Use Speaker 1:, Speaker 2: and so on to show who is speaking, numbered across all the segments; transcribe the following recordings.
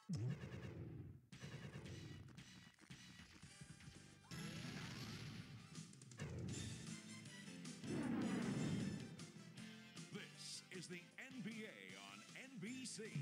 Speaker 1: This is the NBA on NBC.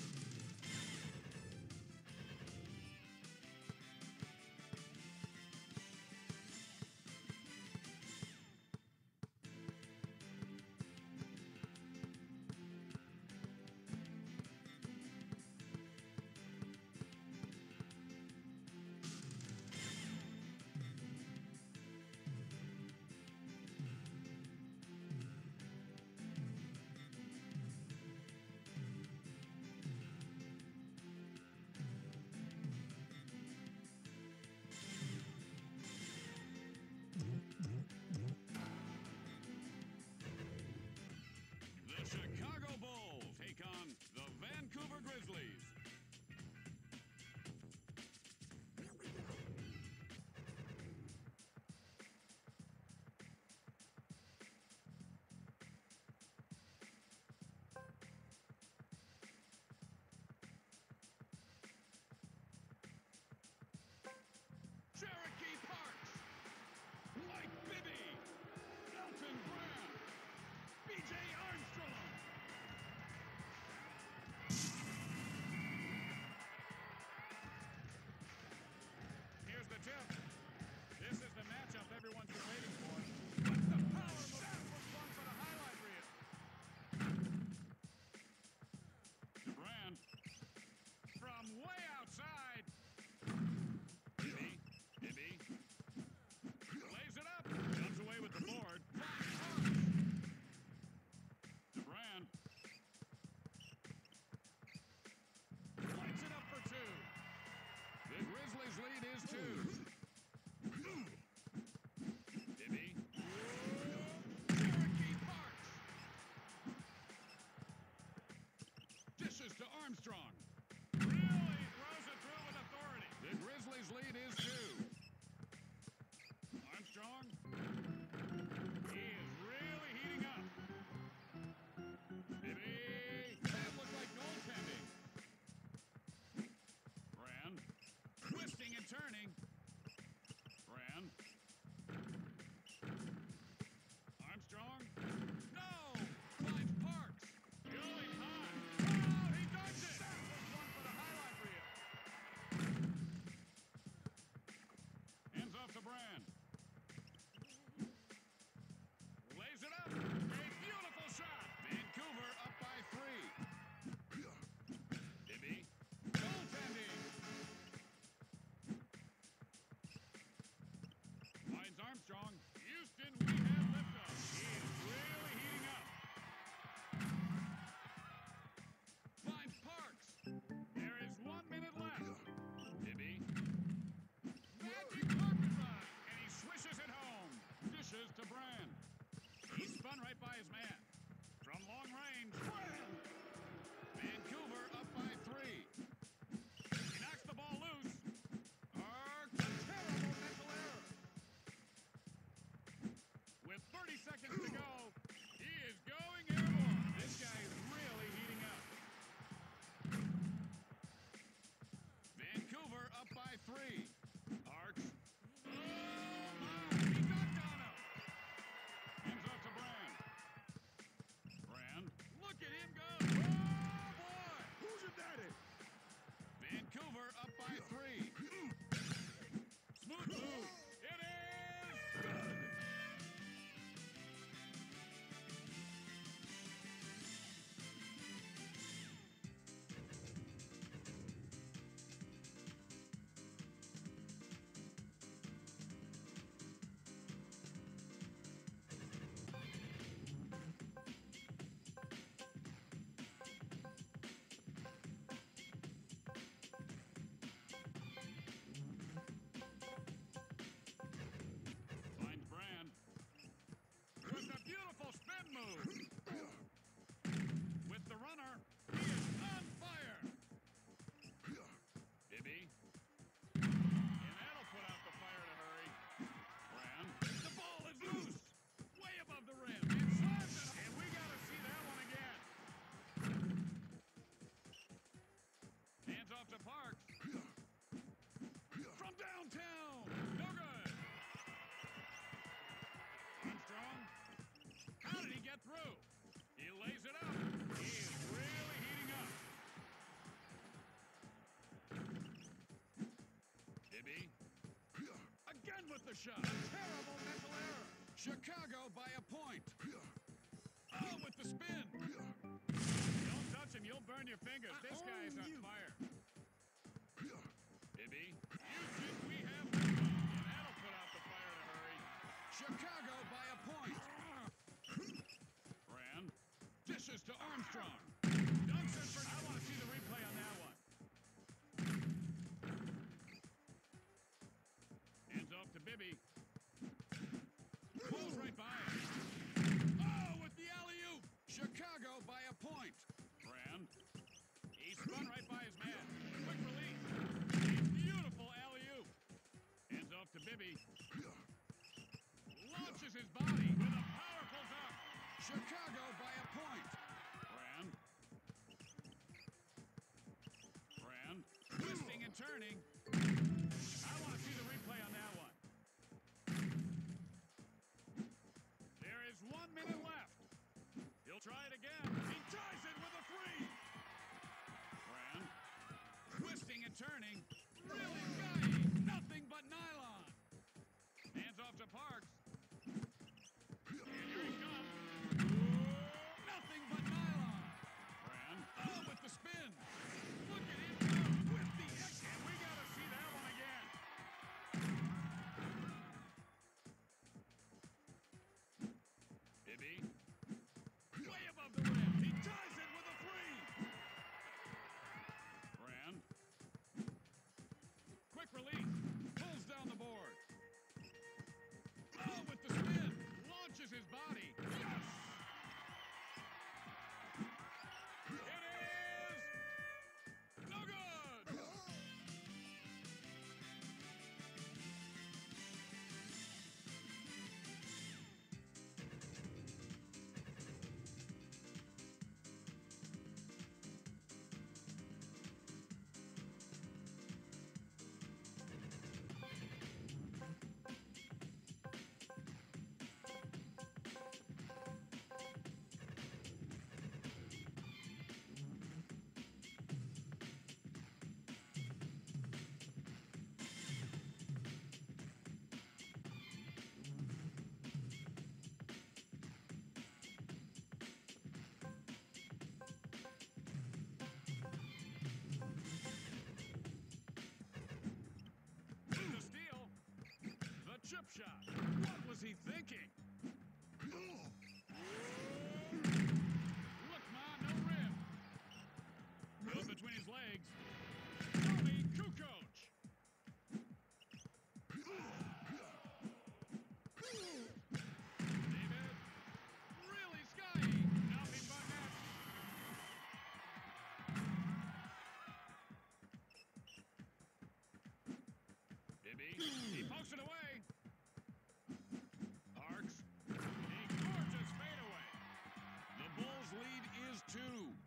Speaker 1: The Chicago Bulls take on the Vancouver Grizzlies. Cherokee Parks, Mike Bibby, Elton Brand, B.J. Armstrong. Here's the tip. This is the matchup everyone's been waiting for. What's the power move? That was one for the highlight reel. Brand from way outside. Bibby lays it up. Jumps away with the board. Brand lights it up for two. The Grizzlies' lead is 2. Bibby. Cherokee Parks. Dishes to Armstrong. Really throws it through with authority. The Grizzlies' lead is 2. Armstrong. He is really heating up. Bibby. That looked like goaltending. Brand. Twisting and turning. Brand. Armstrong. No! Finds Parks. Going high. Oh, he dunks it! That was one for the highlight Bibby. Again with the shot. Terrible mental error. Chicago by a point. Oh, with the spin. Don't touch him. You'll burn your fingers. This guy is on fire. Bibby. Houston, we have this one. And that'll put out the fire in a hurry. Chicago by a point. Brand. Dishes to Armstrong. Dunks it for... I want to see the replay on that one. Hands off to Bibby. Pulls right by him. Oh, with the alley-oop. Chicago by a point. Brand. He spun right by his man. Quick release. A beautiful alley-oop. Hands off to Bibby. Launches his body with a powerful dunk. Chicago by a point. Brand. Brand. Twisting and turning. I want to see the replay on that one. There is 1 minute left. He'll try it again. He ties it with a three. Brand. Twisting and turning. Really gutty. Nothing but nylon. Hands off to Parks. And here he comes. Nothing but nylon. Brand. Oh, with the spin. Look at him go with the X. And we got to see that one again. Bibby. Way above the rim. He ties it with a three. Brand. Quick release. Pulls down the board. Oh, with the spin. Launches his body. Yes! It is no good! Chip shot. What was he thinking? Look, Ma, no rim. Goes between his legs. Tony Kukoc. David. Really skyy. Nothing but net. Bibby. He pokes it away. Parks. A gorgeous fadeaway. The Bulls' lead is 2.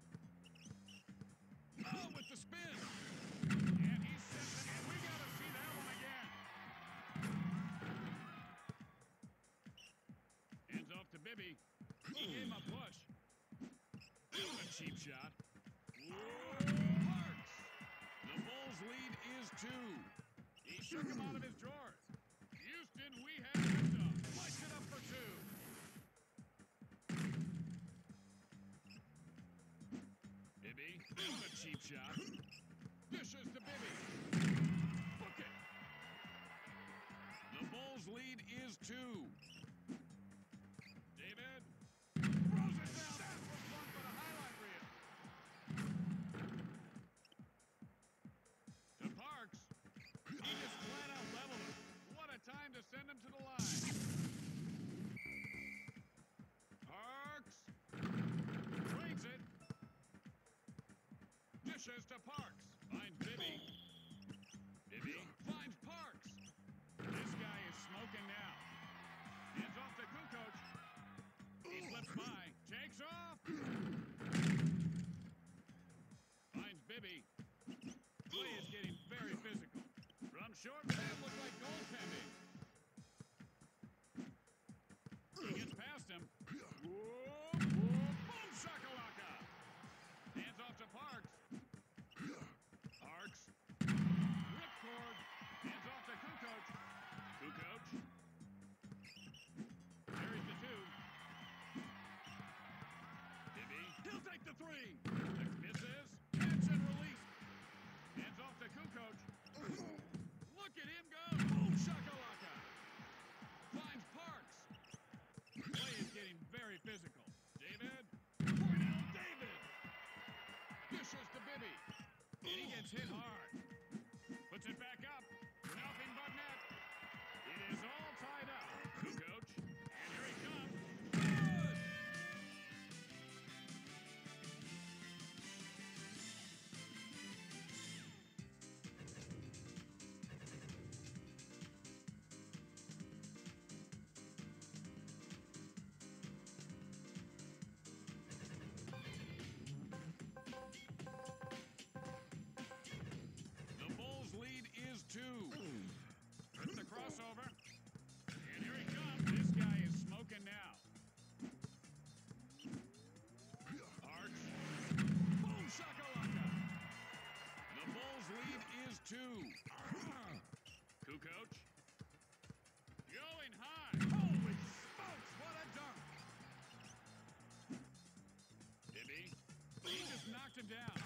Speaker 1: Oh, with the spin. And he sets it, and we got to see that one again. Hands off to Bibby. He gave him a push. That was a cheap shot. Parks. The Bulls' lead is 2. He shook him out of his drawers. Houston, we have liftoff. Lights it up for 2. Bibby, a cheap shot. Dishes to Bibby. Book it. The Bulls' lead is 2. David throws it down. That was one for the highlight reel. To Parks. He just flat out leveled him. What a time to send him to the line. Parks. Drains it. Dishes to Parks. Finds Bibby. Bibby finds Parks. This guy is smoking now. Hands off to Kukoc. He slips by. Takes off. Finds Bibby. Play is getting very physical. From short, that looked like goaltending. He gets past him. Whoa, boom shakalaka. Hands off to Parks. Parks. Ripcord. Hands three. Misses. Catch and release. Hands off to Kukoc. Look at him go. Boom shakalaka. Finds Parks. Play is getting very physical. David. Cornell David. Dishes to Bibby. And he gets hit hard. Puts it back up. Nothing but net. It is all tied up. Kukoc. And here he comes. Good! The Bulls' lead is 2. Puts the crossover. And here he comes. This guy is smoking now. Arch. Boom shakalaka. The Bulls' lead is 2. Kukoc. Going high. Holy smokes, what a dunk. Bibby. He just knocked him down.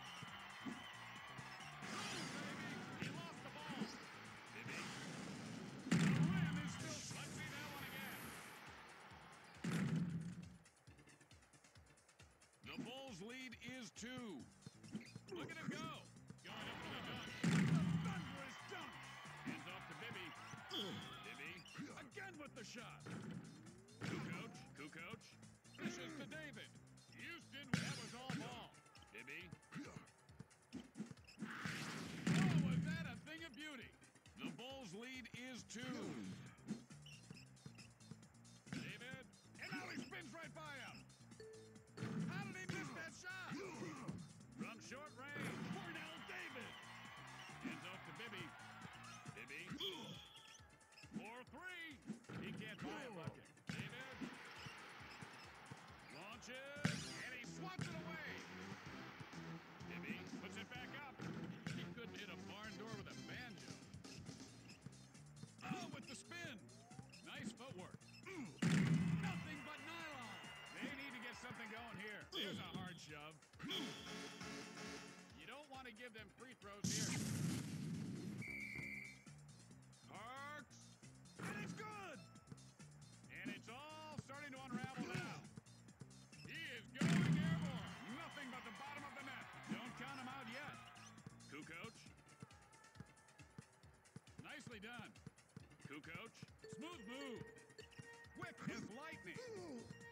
Speaker 1: Oh, baby. He lost the ball. Bibby. The rim is still. Let's see that one again. The Bulls' lead is 2. Look at him go. Going up for the dunk. The thunderous dunk. Hands off to Bibby. Bibby. Again with the shot. Kukoc. Dishes to David. Houston, that was all ball. Bibby. Oh, was that a thing of beauty? The Bulls' lead is 2. David. And now he spins right by him. How did he miss that shot? From short range. Cornell David. Hands off to Bibby. Bibby. 4-3. He can't buy a bucket. David. Launches. And he swats it away. Bibby puts it back up. He couldn't hit a barn door with a banjo. Oh, with the spin. Nice footwork. Nothing but nylon. They need to get something going here. There's a hard shove. You don't want to give them free throws here. Parks. And it's good. And it's all starting to unravel now. He is going airborne. Nothing but the bottom of the net. Don't count him out yet. Kukoc. Nicely done. Kukoc. Smooth move. Quick as lightning.